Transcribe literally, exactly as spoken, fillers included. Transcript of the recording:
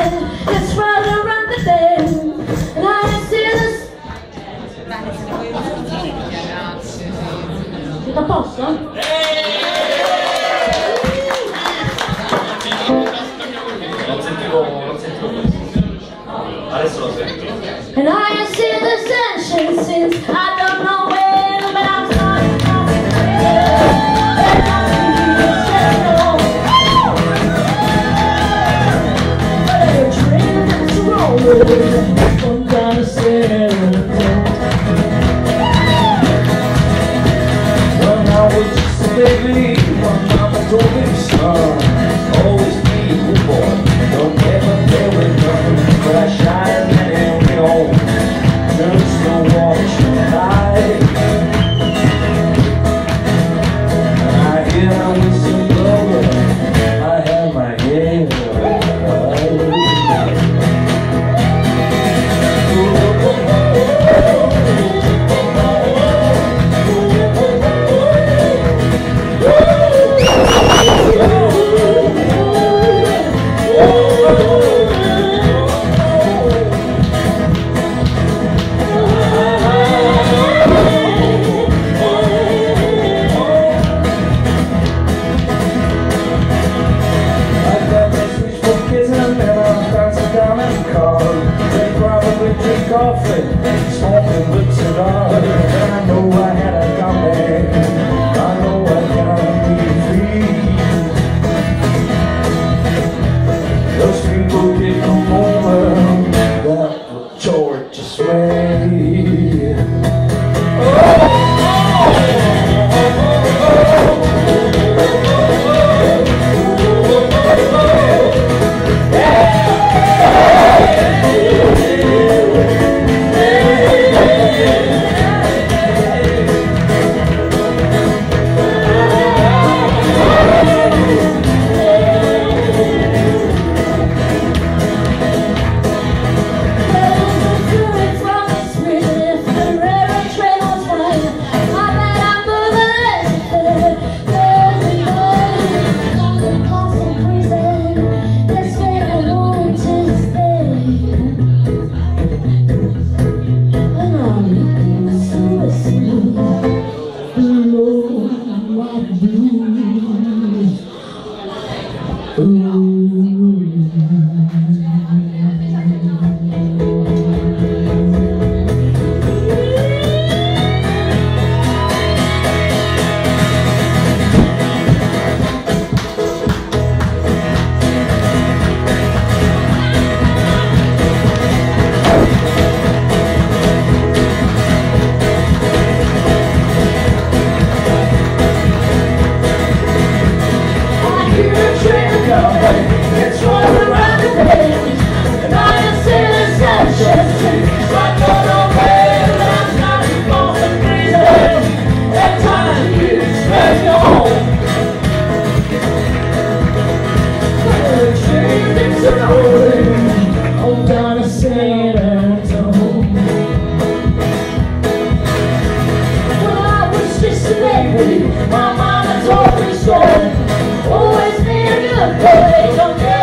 It's right around the bend, and I see this. Siete a posto? Non sentivo, non sentivo questo. Adesso lo sento. And I see the sunshine since I don't know when, but I'm starting to I'm gonna say when I was just a baby, my mama told me, son, always be a good boy, don't ever play with nothing, but I shine and you know, just don't watch your life. I hear I whistle blowing, I have my head right. Coffee, smoking good cigar, and I know I had a comeback. I know I gotta be free. Those people did come over, that put George to sway. Oh! It's right around the bend, and I see the sunshine. I don't know where, but I'm starting for some reason. That time is very home. The train is rolling, I'm gonna San Antonio. When I was just a baby, my mama told me so. Always be a good boy, don't